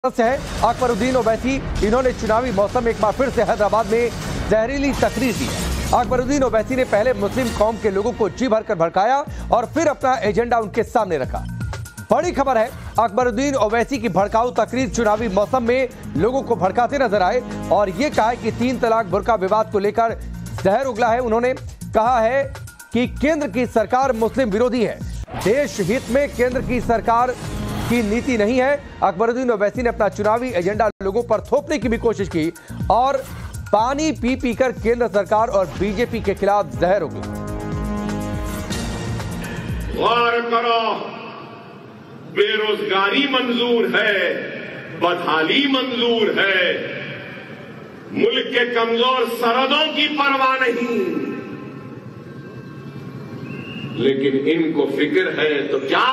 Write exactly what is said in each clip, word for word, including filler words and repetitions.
से है अकबरुद्दीन ओवैसी। इन्होंने चुनावी मौसम में एक बार फिर से हैदराबाद में जहरीली तकरीर दी है। अकबरुद्दीन ओवैसी ने पहले मुस्लिम कौम के लोगों को जी भरकर भड़काया और फिर अपना एजेंडा उनके सामने रखा। बड़ी खबर है, अकबरुद्दीन ओवैसी की भड़काऊ तकरीर चुनावी मौसम में लोगों को भड़काते नजर आए और ये कहा है कि तीन तलाक बुर्का विवाद को लेकर जहर उगला है। उन्होंने कहा है कि केंद्र की सरकार मुस्लिम विरोधी है, देश हित में केंद्र की सरकार की नीति नहीं है। अकबरुद्दीन ओवैसी ने अपना चुनावी एजेंडा लोगों पर थोपने की भी कोशिश की और पानी पी पी कर केंद्र सरकार और बीजेपी के खिलाफ जहर उगला। गौर करो, बेरोजगारी मंजूर है, बदहाली मंजूर है, मुल्क के कमजोर सरहदों की परवाह नहीं, लेकिन इनको फिक्र है तो क्या,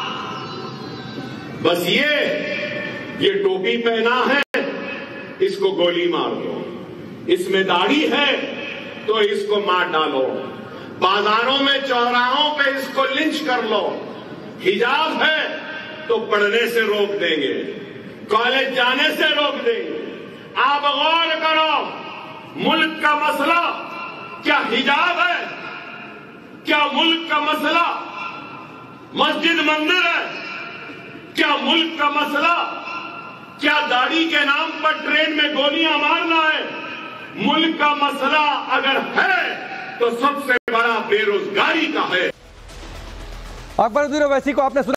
बस ये ये टोपी पहना है इसको गोली मार दो, इसमें दाढ़ी है तो इसको मार डालो, बाजारों में चौराहों पे इसको लिंच कर लो, हिजाब है तो पढ़ने से रोक देंगे, कॉलेज जाने से रोक देंगे। आप गौर करो, मुल्क का मसला क्या हिजाब है? क्या मुल्क का मसला मस्जिद मंदिर है? क्या मुल्क का मसला क्या दाढ़ी के नाम पर ट्रेन में गोलियां मारना है? मुल्क का मसला अगर है तो सबसे बड़ा बेरोजगारी का है। अकबरुद्दीन ओवैसी को आपने सुना।